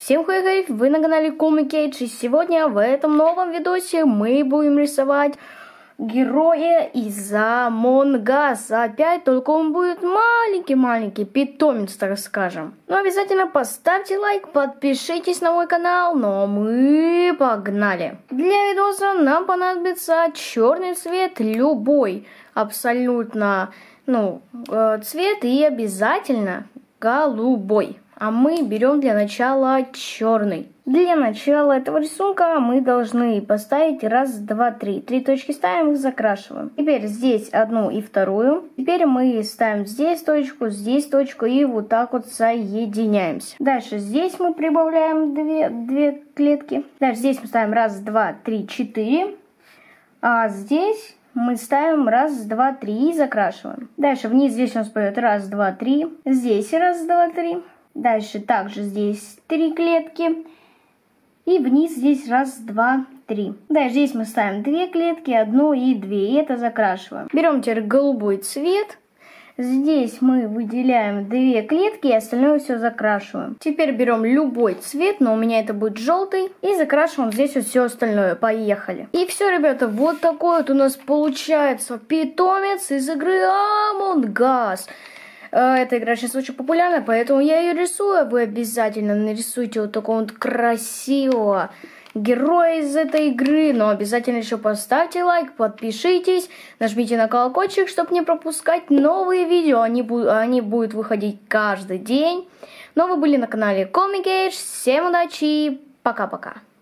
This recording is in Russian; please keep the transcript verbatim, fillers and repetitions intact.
Всем хай-хай, вы на канале Comic Age, и сегодня в этом новом видосе мы будем рисовать героя из Among Us. Опять, только он будет маленький-маленький, питомец, так скажем. Но обязательно поставьте лайк, подпишитесь на мой канал, но мы погнали. Для видоса нам понадобится черный цвет, любой, абсолютно, ну, цвет, и обязательно голубой. А мы берем для начала черный. Для начала этого рисунка мы должны поставить раз, два, три. Три точки ставим и закрашиваем. Теперь здесь одну и вторую. Теперь мы ставим здесь точку, здесь точку и вот так вот соединяемся. Дальше здесь мы прибавляем две, две клетки. Дальше здесь мы ставим раз, два, три, четыре. А здесь мы ставим раз, два, три и закрашиваем. Дальше вниз здесь у нас пойдет раз, два, три. Здесь раз, два, три. Дальше также здесь три клетки. И вниз здесь раз, два, три. Дальше здесь мы ставим две клетки, одну и две. И это закрашиваем. Берем теперь голубой цвет. Здесь мы выделяем две клетки, и остальное все закрашиваем. Теперь берем любой цвет, но у меня это будет желтый. И закрашиваем здесь вот все остальное. Поехали. И все, ребята, вот такой вот у нас получается питомец из игры Among Us. Эта игра сейчас очень популярна, поэтому я ее рисую. Вы обязательно нарисуйте вот такого вот красивого героя из этой игры. Но обязательно еще поставьте лайк, подпишитесь, нажмите на колокольчик, чтобы не пропускать новые видео. Они, бу они будут выходить каждый день. Но вы были на канале Comic Age. Всем удачи и пока-пока.